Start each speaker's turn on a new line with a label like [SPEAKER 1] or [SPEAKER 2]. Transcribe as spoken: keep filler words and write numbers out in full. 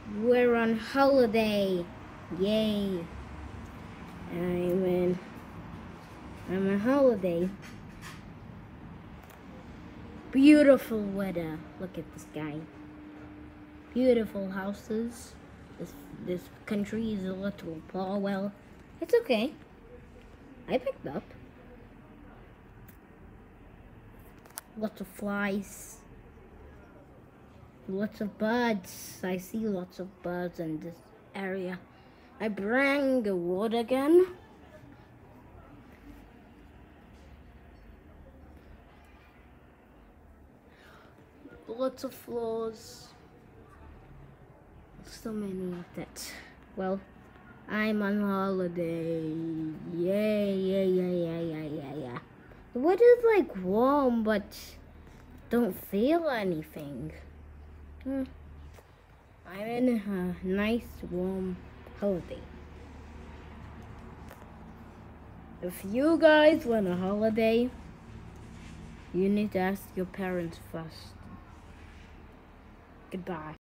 [SPEAKER 1] We're on holiday. Yay. I'm in I'm on holiday. Beautiful weather. Look at the sky. Beautiful houses. This this country is a little poor. Well, it's okay. I picked up. Lots of flies. Lots of birds. I see lots of birds in this area. I bring the wood again. Lots of floors. So many of that. Well, I'm on holiday. Yay, yay, yay, yay, yay, yay, yeah. The weather's like warm, but don't feel anything. Hmm. I'm in a nice warm holiday. If you guys want a holiday, you need to ask your parents first. Goodbye.